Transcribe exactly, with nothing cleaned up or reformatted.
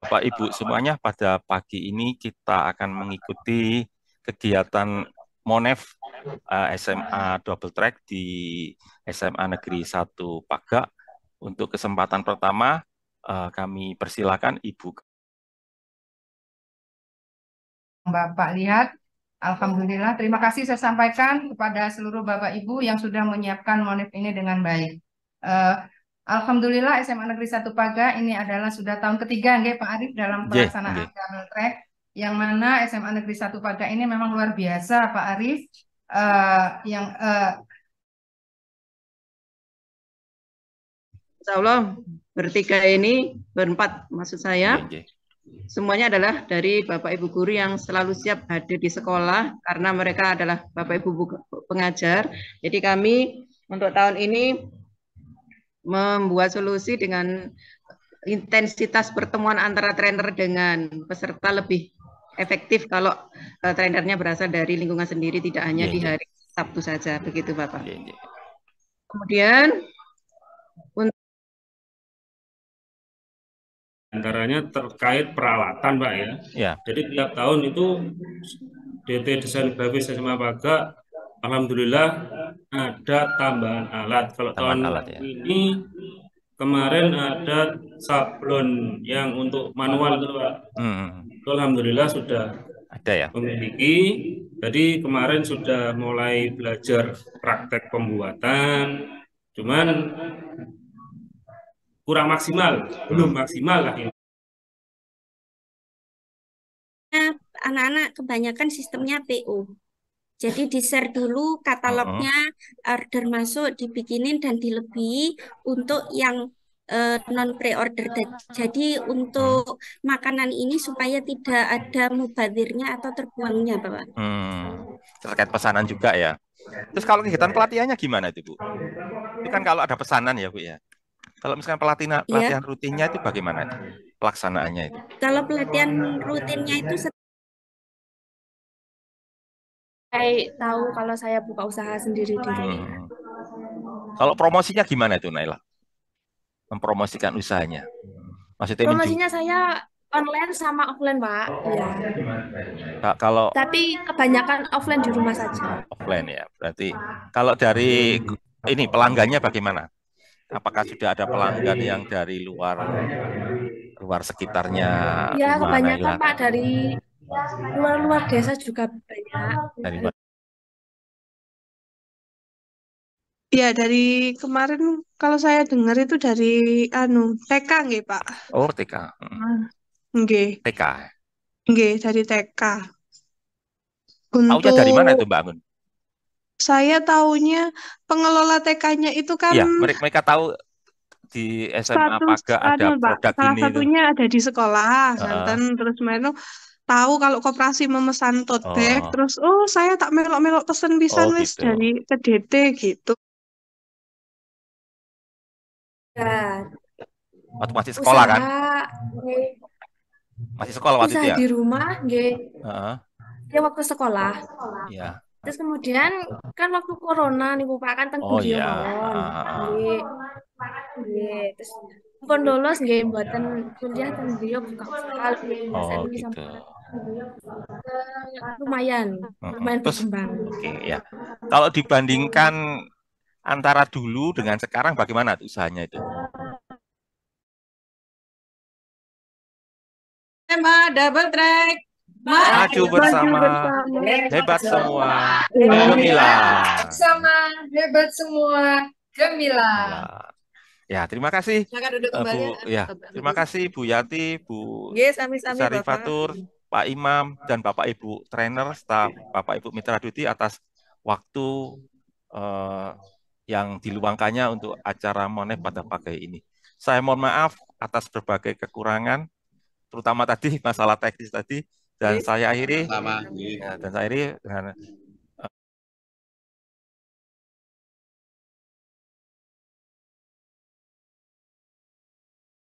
Bapak Ibu semuanya, pada pagi ini kita akan mengikuti kegiatan Monef eh, S M A Double Track di S M A Negeri satu Paga. Untuk kesempatan pertama, eh, kami persilakan Ibu. Bapak lihat, Alhamdulillah, terima kasih saya sampaikan kepada seluruh Bapak Ibu yang sudah menyiapkan Monif ini dengan baik. Eh, Alhamdulillah S M A Negeri satu Paga ini adalah sudah tahun ketiga nggih, Pak Arif dalam Nggih, pelaksanaan nggih. double track, yang mana S M A Negeri satu Paga ini memang luar biasa, Pak Arif. Eh, yang eh, Insya Allah bertiga ini, berempat maksud saya, Nggih, nggih. semuanya adalah dari Bapak Ibu guru yang selalu siap hadir di sekolah karena mereka adalah Bapak Ibu pengajar. Jadi kami untuk tahun ini membuat solusi dengan intensitas pertemuan antara trainer dengan peserta lebih efektif kalau uh, trainernya berasal dari lingkungan sendiri, tidak hanya Nggih, di nggih. hari Sabtu saja, begitu Bapak. Nggih, nggih. Kemudian untuk antaranya terkait peralatan, Pak ya. Ya. Jadi tiap tahun itu D T Desain Grafis S M A Paga, alhamdulillah ada tambahan alat. Kalau Tambahan tahun alat, ya. ini kemarin ada sablon yang untuk manual itu, Pak. Hmm. Itu alhamdulillah sudah ada ya. Memiliki. Jadi kemarin sudah mulai belajar praktek pembuatan. Cuman kurang maksimal, belum maksimal lah ini. Anak-anak kebanyakan sistemnya P O. Jadi di-share dulu katalognya, order masuk, dibikinin dan dilebihi untuk yang uh, non pre-order. Jadi untuk makanan ini supaya tidak ada mubadirnya atau terbuangnya, Bapak. Hmm. Terkait pesanan juga ya. Terus kalau kegiatan pelatihannya gimana itu, Bu? Itu kan kalau ada pesanan ya, Bu ya. Kalau misalkan pelatihan pelatihan Ya. rutinnya itu bagaimana itu? Pelaksanaannya itu? Kalau pelatihan rutinnya itu saya tahu kalau saya buka usaha sendiri di rumah. Hmm. Kalau promosinya gimana itu, Naila? Mempromosikan usahanya. Maksudnya promosinya saya online sama offline, Pak. Ya. Nah, kalau tapi kebanyakan offline di rumah saja. Offline ya. Berarti kalau dari ini pelanggannya bagaimana? Apakah sudah ada pelanggan yang dari luar luar sekitarnya? Ya, kebanyakan Pak dari luar-luar desa juga banyak. Dari luar. Ya, dari kemarin kalau saya dengar itu dari anu T K nggih, Pak. Oh, T K. Nggih. T K. Nggih, dari T K. Untuk Taunya dari mana itu, Mbak Angun? Saya taunya pengelola T K-nya itu kan Iya, mereka, mereka tahu di S M A Paga ada anu, Pak, produk salah ini satunya itu. ada di sekolah, Santen, uh. terus mereka tahu kalau koperasi memesan tote bag, oh. terus oh saya tak melok-melok pesen pisan oh, wis gitu. dari ke D T gitu. Ya. Waktu masih sekolah usaha, kan? Nge. Masih sekolah waktu usaha itu ya? Di rumah, nggih. Uh-huh. Ya waktu sekolah. Iya. Terus kemudian kan waktu corona nih Pak kan teng Oh iya. Nggih. Nggih, terus pun lulus nggih mboten kuliah teng beliau buka usaha Oh gitu. Lumayan, lumayan Terus, berkembang. Oke okay, ya. Kalau dibandingkan antara dulu dengan sekarang bagaimana usahanya itu? Tema double track. Maju bersama, hebat semua, gemilang. Bersama, hebat semua, gemilang. Ya, terima kasih, uh, Bu. Ya, terima kasih Bu Yati, Bu yes, amis, amis, Sarifatur, Pak Imam, dan Bapak Ibu trainer, staf, Bapak Ibu Mitra Duti atas waktu uh, yang diluangkannya untuk acara Monef pada pagi ini. Saya mohon maaf atas berbagai kekurangan, terutama tadi masalah teknis tadi, dan saya akhiri, ya, dan saya akhiri dengan